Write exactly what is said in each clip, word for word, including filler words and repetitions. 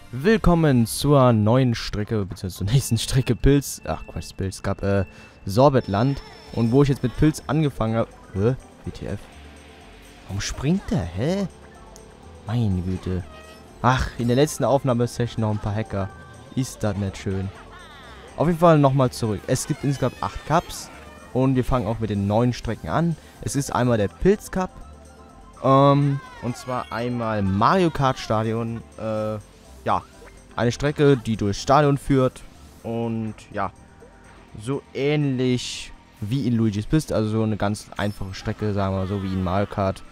Willkommen zur neuen Strecke, beziehungsweise zur nächsten Strecke Pilz. Ach Quatsch, Pilz. Es gab äh, Sorbetland. Und wo ich jetzt mit Pilz angefangen habe. Hä? W T F. Warum springt der? Hä? Meine Güte. Ach, in der letzten Aufnahmesession noch ein paar Hacker. Ist das nicht schön. Auf jeden Fall nochmal zurück. Es gibt insgesamt acht Cups. Und wir fangen auch mit den neuen Strecken an. Es ist einmal der Pilz Cup. Ähm, und zwar einmal Mario Kart Stadion. Äh, ja. Eine Strecke, die durchs Stadion führt. Und ja. So ähnlich wie in Luigi's Pist. Also so eine ganz einfache Strecke, sagen wir mal so, wie in Mario Kart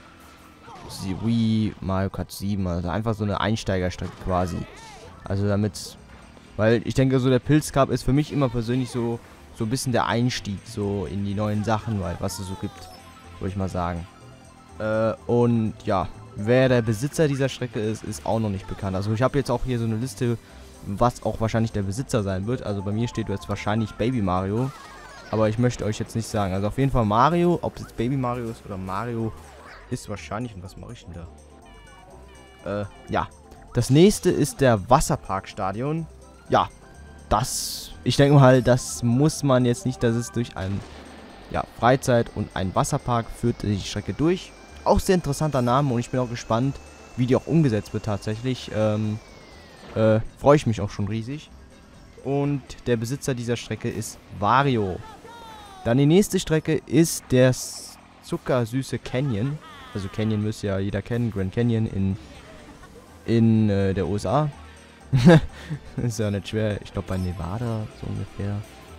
Wii, Mario Kart sieben. Also einfach so eine Einsteigerstrecke quasi. Also damit. Weil ich denke, so der Pilz Cup ist für mich immer persönlich so. So ein bisschen der Einstieg so in die neuen Sachen, weil was es so gibt, würde ich mal sagen. Äh, und ja, wer der Besitzer dieser Strecke ist, ist auch noch nicht bekannt. Also ich habe jetzt auch hier so eine Liste, was auch wahrscheinlich der Besitzer sein wird. Also bei mir steht jetzt wahrscheinlich Baby Mario. Aber ich möchte euch jetzt nicht sagen. Also auf jeden Fall Mario, ob es jetzt Baby Mario ist oder Mario, ist wahrscheinlich. Und was mache ich denn da? Äh, ja. Das nächste ist der Wasserparkstadion. Ja, das, ich denke mal, das muss man jetzt nicht, dass es durch ein, ja, Freizeit- und ein Wasserpark führt die Strecke durch. Auch sehr interessanter Name und ich bin auch gespannt, wie die auch umgesetzt wird tatsächlich. Ähm, äh, freue ich mich auch schon riesig. Und der Besitzer dieser Strecke ist Wario. Dann die nächste Strecke ist der zuckersüße Canyon. Also Canyon müsste ja jeder kennen, Grand Canyon in, in äh, der U S A. Ist ja nicht schwer. Ich glaube bei Nevada, so ungefähr.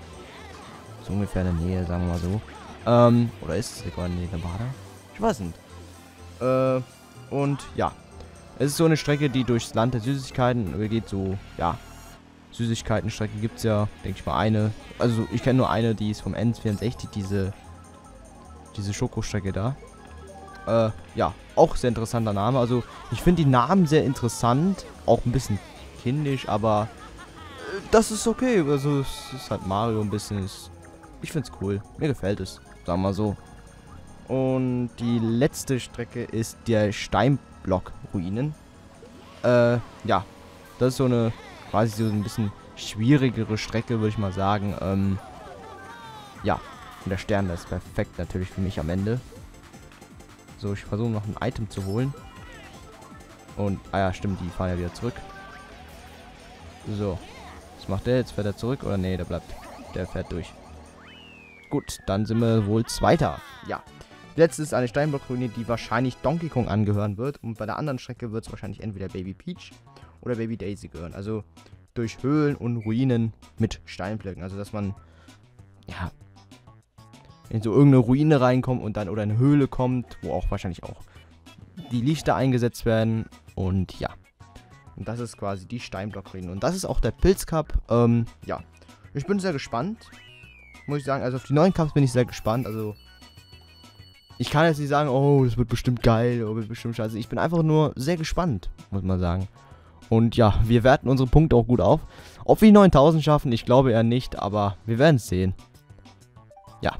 So ungefähr in der Nähe, sagen wir mal so. Ähm, oder ist es sogar in Nevada? Ich weiß nicht. Äh, und ja. Es ist so eine Strecke, die durchs Land der Süßigkeiten geht. So, ja. Süßigkeitenstrecke gibt es ja, denke ich mal, eine. Also ich kenne nur eine, die ist vom N vierundsechzig, diese, diese Schokostrecke da. Äh, ja. Auch sehr interessanter Name. Also ich finde die Namen sehr interessant. Auch ein bisschen kindisch, aber äh, das ist okay. Also es ist halt Mario ein bisschen. Ist, ich finde es cool. Mir gefällt es. Sagen wir mal so. Und die letzte Strecke ist der Steinblock-Ruinen. Äh, ja. Das ist so eine quasi so ein bisschen schwierigere Strecke, würde ich mal sagen. Ähm, ja. Und der Stern, das ist perfekt natürlich für mich am Ende. So, ich versuche noch ein Item zu holen. Und, ah ja, stimmt, die fahren ja wieder zurück. So. Was macht der? Jetzt fährt er zurück? Oder nee, der bleibt. Der fährt durch. Gut, dann sind wir wohl Zweiter. Ja. Letztes ist eine Steinblockruine, die wahrscheinlich Donkey Kong angehören wird. Und bei der anderen Strecke wird es wahrscheinlich entweder Baby Peach oder Baby Daisy gehören. Also durch Höhlen und Ruinen mit Steinblöcken. Also dass man, ja, in so irgendeine Ruine reinkommt und dann oder eine Höhle kommt, wo auch wahrscheinlich auch die Lichter eingesetzt werden. Und ja. Und das ist quasi die Steinblockruine. Und das ist auch der Pilz Cup. Ähm, ja. Ich bin sehr gespannt. Muss ich sagen. Also auf die neuen Cups bin ich sehr gespannt. Also. Ich kann jetzt nicht sagen, oh, das wird bestimmt geil. Oder wird bestimmt scheiße. Ich bin einfach nur sehr gespannt. Muss man sagen. Und ja, wir werten unsere Punkte auch gut auf. Ob wir die neuntausend schaffen, ich glaube eher nicht. Aber wir werden es sehen. Ja.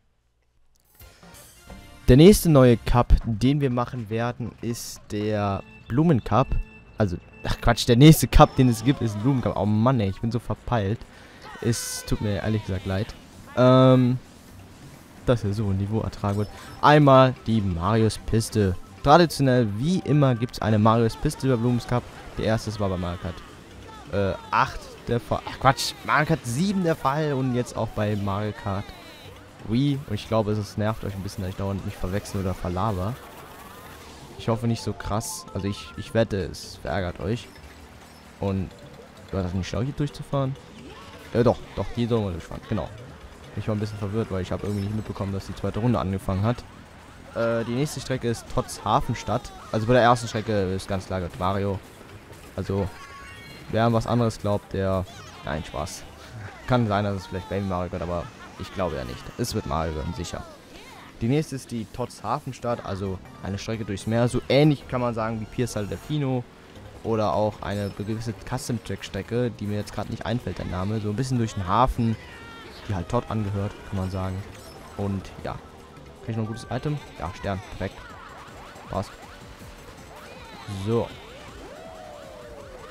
Der nächste neue Cup, den wir machen werden, ist der Blumen Cup. Also, ach Quatsch, der nächste Cup, den es gibt, ist ein Blumen Cup. Oh Mann, ey, ich bin so verpeilt. Es tut mir ehrlich gesagt leid. Ähm, dass er so ein Niveau ertragen wird. Einmal die Marios Piste. Traditionell, wie immer, gibt es eine Marios Piste über Blumen Cup. Der erste war bei Mario Kart äh, acht der Fall. Ach Quatsch, Mario Kart sieben der Fall und jetzt auch bei Mario Kart Wii. Und ich glaube, es nervt euch ein bisschen, dass ich dauernd mich verwechsel oder verlaber. Ich hoffe nicht so krass. Also ich, ich wette, es verärgert euch. Und war das nicht schlau, hier durchzufahren? Ja, doch, doch, hier soll man durchfahren. Genau. Ich war ein bisschen verwirrt, weil ich habe irgendwie nicht mitbekommen, dass die zweite Runde angefangen hat. Äh, die nächste Strecke ist Tots Hafenstadt. Also bei der ersten Strecke ist ganz klar Mario. Also, wer an was anderes glaubt, der... Nein, Spaß. Kann sein, dass es vielleicht Baby Mario wird, aber ich glaube ja nicht. Es wird Mario werden, sicher. Die nächste ist die Tots Hafenstadt, also eine Strecke durchs Meer. So ähnlich kann man sagen wie Pier Sal Delfino. Oder auch eine gewisse Custom-Track-Strecke, die mir jetzt gerade nicht einfällt, der Name. So ein bisschen durch den Hafen, die halt Todd angehört, kann man sagen. Und ja. Krieg ich noch ein gutes Item? Ja, Stern. Perfekt. Passt. So.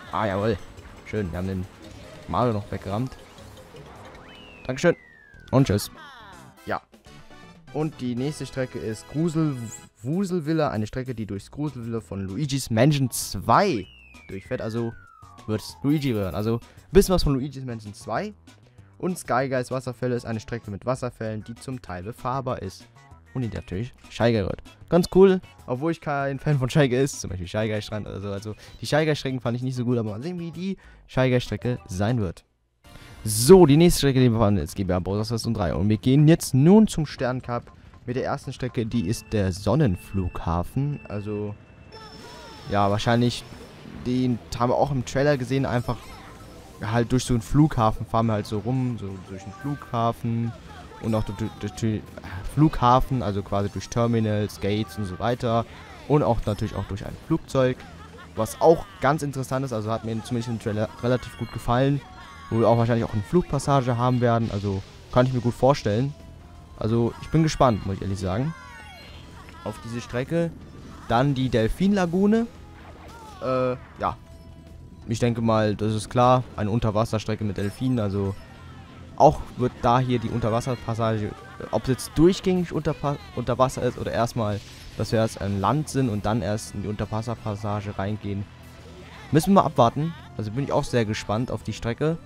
Ah, jawohl. Schön, wir haben den Mario noch weggerammt. Dankeschön. Und tschüss. Ja. Und die nächste Strecke ist Grusel Wuselvilla. Eine Strecke, die durchs Gruselvilla von Luigi's Mansion zwei durchfährt. Also wird es Luigi werden. Also ein bisschen was von Luigi's Mansion zwei. Und Sky Guys Wasserfälle ist eine Strecke mit Wasserfällen, die zum Teil befahrbar ist. Und die natürlich Shy Guy wird. Ganz cool, obwohl ich kein Fan von Shy Guy ist. Zum Beispiel Shy Guy Strand oder so. Also die Shy Guy Strecken fand ich nicht so gut, aber mal sehen, wie die Shy Guy Strecke sein wird. So, die nächste Strecke, die wir fahren, ist G B A Bowser's drei. Und wir gehen jetzt nun zum Sterncup mit der ersten Strecke, die ist der Sonnenflughafen. Also, ja, wahrscheinlich, den haben wir auch im Trailer gesehen, einfach halt durch so einen Flughafen fahren wir halt so rum, so durch den Flughafen und auch durch, durch, durch Flughafen, also quasi durch Terminals, Gates und so weiter und auch natürlich auch durch ein Flugzeug, was auch ganz interessant ist, also hat mir zumindest im Trailer relativ gut gefallen, wo wir auch wahrscheinlich auch eine Flugpassage haben werden, also kann ich mir gut vorstellen. Also ich bin gespannt, muss ich ehrlich sagen, auf diese Strecke. Dann die Delfinlagune, äh, ja. Ich denke mal, das ist klar, eine Unterwasserstrecke mit Delfinen, also auch wird da hier die Unterwasserpassage, ob es jetzt durchgängig unter, unter Wasser ist oder erstmal, dass wir erst an Land sind und dann erst in die Unterwasserpassage reingehen, müssen wir mal abwarten. Also bin ich auch sehr gespannt auf die Strecke.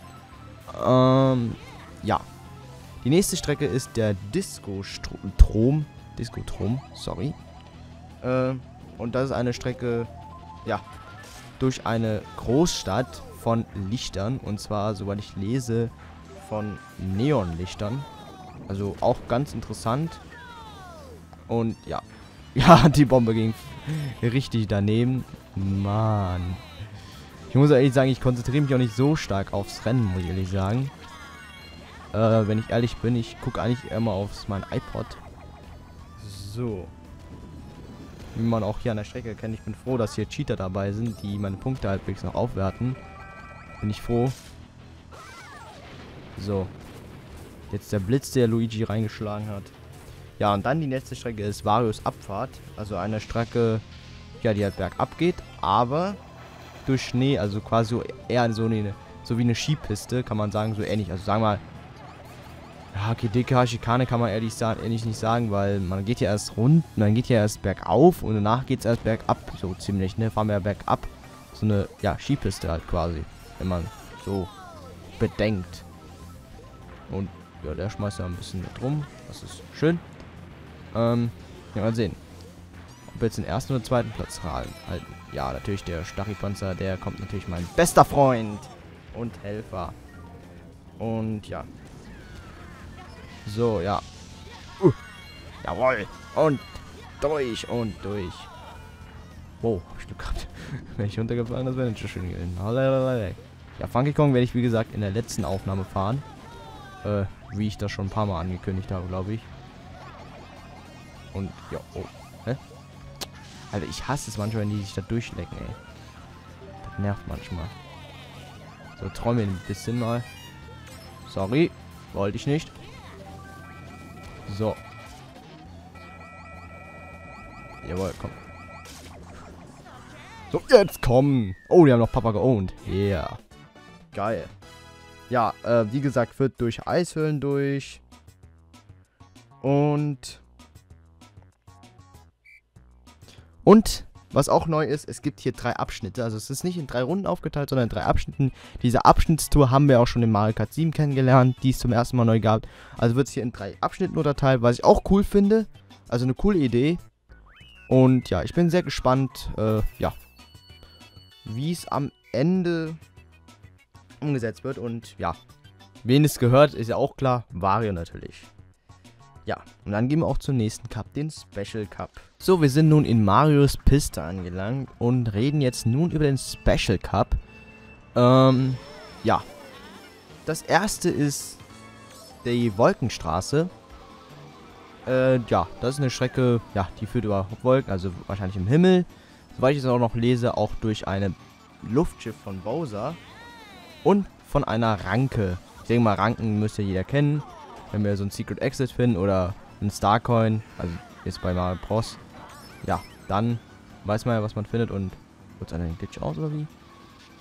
Ähm, ja. Die nächste Strecke ist der Disco-Strom, Disco-Trom, sorry. Äh, und das ist eine Strecke, ja, durch eine Großstadt von Lichtern. Und zwar, soweit ich lese, von Neonlichtern. Also auch ganz interessant. Und ja. Ja, die Bombe ging richtig daneben. Mann. Ich muss ehrlich sagen, ich konzentriere mich auch nicht so stark aufs Rennen, muss ich ehrlich sagen. Äh, wenn ich ehrlich bin, ich gucke eigentlich immer aufs mein iPod. So. Wie man auch hier an der Strecke kennt. Ich bin froh, dass hier Cheater dabei sind, die meine Punkte halbwegs noch aufwerten. Bin ich froh. So. Jetzt der Blitz, der Luigi reingeschlagen hat. Ja, und dann die letzte Strecke ist Varios Abfahrt. Also eine Strecke, ja, die halt bergab geht, aber durch Schnee, also quasi so eher so eine, so wie eine Skipiste, kann man sagen, so ähnlich. Also sagen wir mal, ja, okay, dicke Schikane kann man ehrlich, sagen, ehrlich nicht sagen, weil man geht ja erst rund, man geht ja erst bergauf und danach geht es erst bergab, so ziemlich, ne? Fahren wir ja bergab. So eine, ja, Skipiste halt quasi, wenn man so bedenkt. Und ja, der schmeißt ja ein bisschen mit rum, das ist schön. Ähm, ja, mal sehen, ob wir jetzt den ersten oder zweiten Platz halten. Ja, natürlich der Stachypanzer, der kommt natürlich mein bester Freund und Helfer. Und ja. So, ja. Uh, jawohl. Und durch und durch. Wow, hab ich Glück gehabt. Wenn ich runtergefallen, das wäre nicht schön gewesen. Ja, Funky Kong werde ich, wie gesagt, in der letzten Aufnahme fahren. Äh, wie ich das schon ein paar Mal angekündigt habe, glaube ich. Und, ja, oh. Hä? Alter, ich hasse es manchmal, wenn die sich da durchlecken, ey. Das nervt manchmal. So, träume ein bisschen mal. Sorry, wollte ich nicht. So. Jawohl, komm. So, jetzt komm. Oh, die haben noch Papa geowned. Yeah. Geil. Ja, äh, wie gesagt, führt durch Eishöhlen durch. Und... Und, was auch neu ist, es gibt hier drei Abschnitte. Also es ist nicht in drei Runden aufgeteilt, sondern in drei Abschnitten. Diese Abschnittstour haben wir auch schon in Mario Kart sieben kennengelernt, die es zum ersten Mal neu gab. Also wird es hier in drei Abschnitten unterteilt, was ich auch cool finde. Also eine coole Idee. Und ja, ich bin sehr gespannt, äh, ja, wie es am Ende umgesetzt wird. Und ja, wen es gehört, ist ja auch klar, Wario natürlich. Ja, und dann gehen wir auch zum nächsten Cup, den Special Cup. So, wir sind nun in Marios Piste angelangt und reden jetzt nun über den Special Cup. Ähm, ja. Das erste ist die Wolkenstraße. Äh, ja, das ist eine Strecke, ja, die führt über Wolken, also wahrscheinlich im Himmel. Soweit ich es auch noch lese, auch durch ein Luftschiff von Bowser und von einer Ranke. Ich denke mal, Ranken müsste jeder kennen. Wenn wir so ein Secret Exit finden oder ein Starcoin, also jetzt bei Mario Bros. Ja, dann weiß man ja, was man findet und wird es an den Glitch aus oder wie?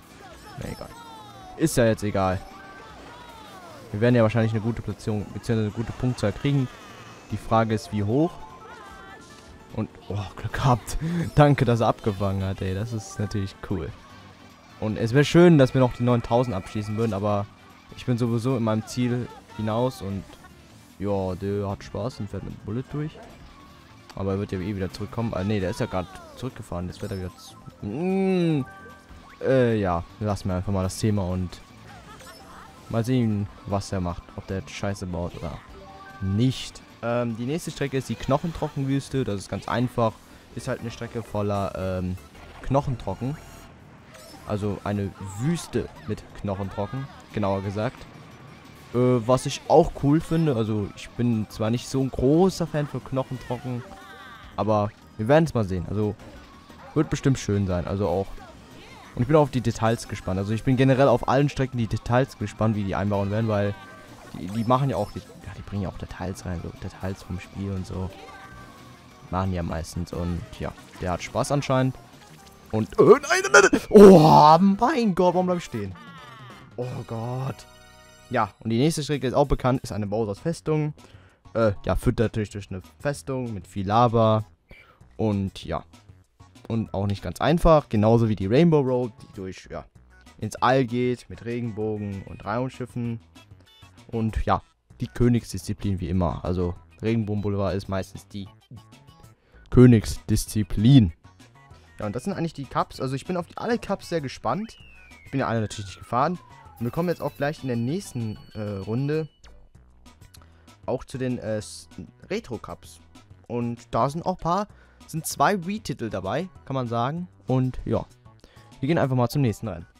Na egal. Ist ja jetzt egal. Wir werden ja wahrscheinlich eine gute Platzierung, beziehungsweise eine gute Punktzahl kriegen. Die Frage ist, wie hoch. Und, oh, Glück gehabt. Danke, dass er abgefangen hat, ey. Das ist natürlich cool. Und es wäre schön, dass wir noch die neuntausend abschließen würden, aber ich bin sowieso in meinem Ziel hinaus und ja, der hat Spaß und fährt mit Bullet durch. Aber er wird ja eh wieder zurückkommen. Ah, ne, der ist ja gerade zurückgefahren. Jetzt wird er wieder... Mmh. Äh, ja, lassen wir einfach mal das Thema und mal sehen, was er macht. Ob der jetzt Scheiße baut oder nicht. Ähm, die nächste Strecke ist die Knochentrockenwüste. Das ist ganz einfach. Ist halt eine Strecke voller ähm, Knochentrocken. Also eine Wüste mit Knochentrocken, genauer gesagt. Äh, was ich auch cool finde. Also ich bin zwar nicht so ein großer Fan für Knochentrocken, aber wir werden es mal sehen. Also wird bestimmt schön sein. Also auch. Und ich bin auf die Details gespannt. Also ich bin generell auf allen Strecken die Details gespannt, wie die einbauen werden, weil die, die machen ja auch, die, ja, die bringen ja auch Details rein, so Details vom Spiel und so. Machen die ja meistens und ja, der hat Spaß anscheinend. Und, äh, nein, nein, nein, oh mein Gott, warum bleib ich stehen? Oh Gott. Ja, und die nächste Strecke ist auch bekannt, ist eine Bowsers Festung. Äh, ja, führt natürlich durch eine Festung mit viel Lava. Und ja. Und auch nicht ganz einfach, genauso wie die Rainbow Road, die durch, ja, ins All geht, mit Regenbogen und Raumschiffen. Und ja, die Königsdisziplin wie immer. Also, Regenbogen Boulevard ist meistens die Königsdisziplin. Ja, und das sind eigentlich die Cups. Also, ich bin auf die, alle Cups sehr gespannt. Ich bin ja alle natürlich nicht gefahren. Und wir kommen jetzt auch gleich in der nächsten äh, Runde auch zu den äh, Retro Cups. Und da sind auch ein paar, sind zwei Wii-Titel dabei, kann man sagen. Und ja, wir gehen einfach mal zum nächsten rein.